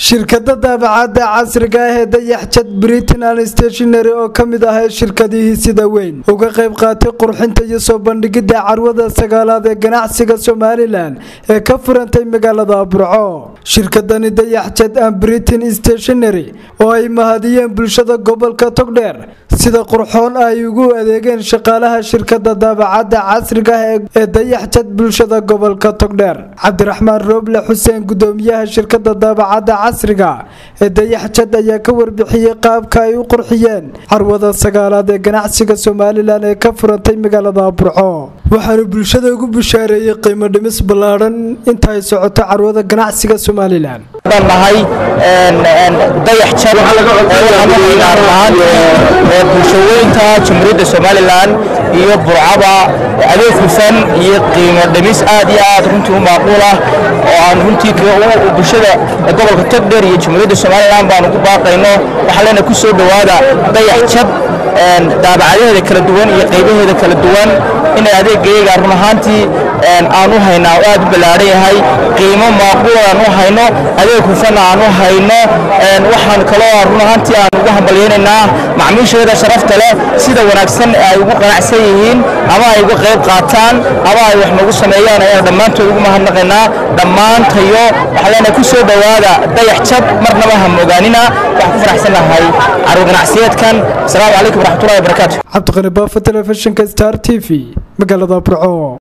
shirkadda daabacadda casriga ah ee dayax-jad Britain and Stationery oo kamid ah shirkadihii sida weyn uga qayb qaatay qurxinta iyo soo bandhigida carwada sagaalaad ee ganacsiga Somaliland ee ka furantay magaalada Burco. shirkadani dayax-jad and Britain Stationery oo ay mahadiyeen bulshada gobolka Togdheer sida qurxoon ay ugu adeegeen shaqaalaha shirkadda daabacadda casriga ah ee dayax-jad bulshada gobolka Togdheer. Cabdiraxmaan Rooble Xuseen gudoomiyaha shirkadda daabacadda casriga ee dayax-jad ayaa ka warbixiyay qaabka ay u qurxiyeen carwada sagaalaad ee ganacsiga Somaliland ee ka furantay magaalada Burco. waxaanu bulshada ugu bushaareeyay qiimo dhimis ballaaran inta ay socoto carwada ganacsiga Somaliland. nahay dayax-jad bulshooyinka Jamhuuriyadda Somaliland iyo Burcaba adeeg hufan iyo qiimo dhimis aad iyo aad runtii u macquul ah oo aan runtii bulshada gobolka Togdheer iyo Jamhuuriyadda Somaliland baan ugu baaqayno waxa leena ku soo dhawaada dayax-jad daabacadaheeda kala duwan iyo qaybaheeda kala duwan in adeegayga run ahaantii aan u hayno aad u ballaaran yahay qiimo macquul aan u hayno adeeg hufan aan u hayno waxaan kale oo run ahaantii aan ugu hambalyeynaa macaamiisheeda sharafta leh sida wanaagsan ay ugu qanacsan yihiin ama ay uga qayb qaataan ama ay wax nagu sameeyaan ayaan dhammaantood ugu mahadnaqaynaa dhammaantayo waxa leena ku soo dhawaada dayax-jad marnaba ha mogaanina wax ku faraxsanahay carwo ganacsiyeedkan. Assalaamu calaykum waraxmatullaahi wabarakaatuh. Cabdiqani Baafo, Telefishinka Star TV, magaalada Burco.